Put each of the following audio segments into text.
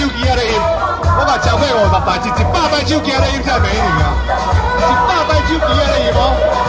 手机啊咧音，我甲交配50摆，是100摆手机啊咧音才美女啊，100摆手机啊咧音哦。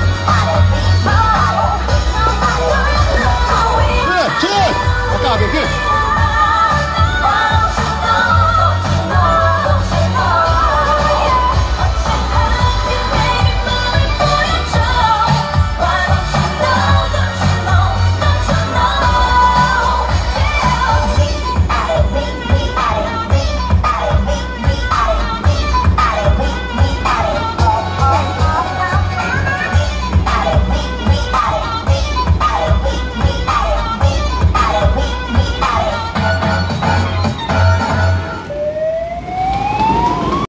我告诉你。